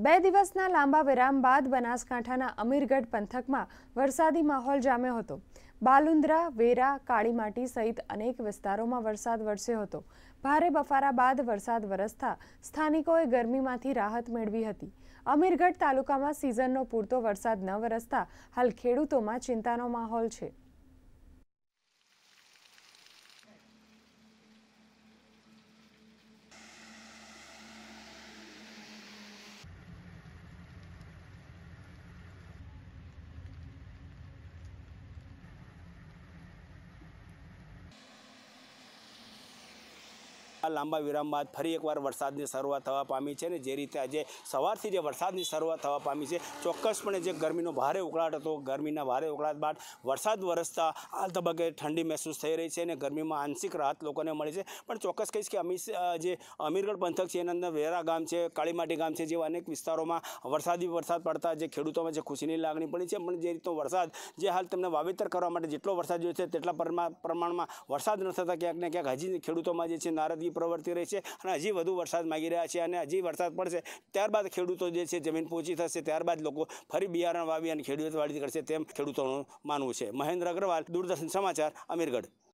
બે દિવસના લાંબા વિરામ બાદ બનાસકાંઠાના અમીરગઢ પંથકમાં વરસાદી માહોલ જામ્યો હતો। બાલુન્દ્રા, વેરા, કાળીમાટી સહિત અનેક વિસ્તારોમાં વરસાદ વરસ્યો હતો। ભારે બફારા બાદ વરસાદ વરસતા સ્થાનિકોએ ગરમીમાંથી રાહત મેળવી હતી। અમીરગઢ તાલુકામાં સિઝનનો પૂરતો વરસાદ ન વરસતા હાલ ખેડૂતોમાં ચિંતાનો માહોલ છે। લાંબા વિરામ બાદ ફરી એકવાર વરસાદની શરૂઆત થવા પામી છે ને જે રીતે આજે સવારથી જે વરસાદની શરૂઆત થવા પામી છે ચોક્કસપણે જે ગરમીનો ભારે ઉકળાટ હતો ગરમીના ભારે ઉકળાટ બાદ વરસાદ વરસતા હાલ તબક્કે ઠંડી મહેસૂસ થઈ રહી છે અને ગરમીમાં આંશિક રાહત લોકોને મળી છે। પણ ચોક્કસ કહીશ કે જે અમીરગઢ પંથક છે એના અંદર વેરા ગામ છે, કાળીમાટી ગામ છે જેવા અનેક વિસ્તારોમાં વરસાદ પડતા જે ખેડૂતોમાં જે ખુશીની લાગણી પડી છે। પણ જે રીતનો વરસાદ જે હાલ તેમને વાવેતર કરવા માટે જેટલો વરસાદ જોઈએ છે તેટલા પ્રમાણમાં વરસાદ ન થતા ક્યાંક ને ક્યાંક હજી ખેડૂતોમાં જે છે નારાજગી પ્રવર્તી રહી છે અને હજી વધુ વરસાદ માંગી રહ્યા છે અને હજી વરસાદ પડશે ત્યારબાદ ખેડૂતો જે છે જમીન પોચી થશે ત્યારબાદ લોકો ફરી બિયારણ વાવી અને ખેડૂત વાડી કરશે તેમ ખેડૂતોનું માનવું છે। મહેન્દ્ર અગ્રવાલ, દૂરદર્શન સમાચાર, અમીરગઢ।